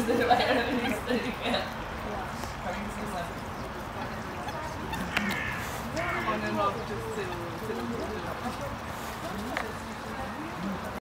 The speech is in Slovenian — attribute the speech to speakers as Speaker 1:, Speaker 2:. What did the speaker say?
Speaker 1: se vaya al ministerio. On and off just till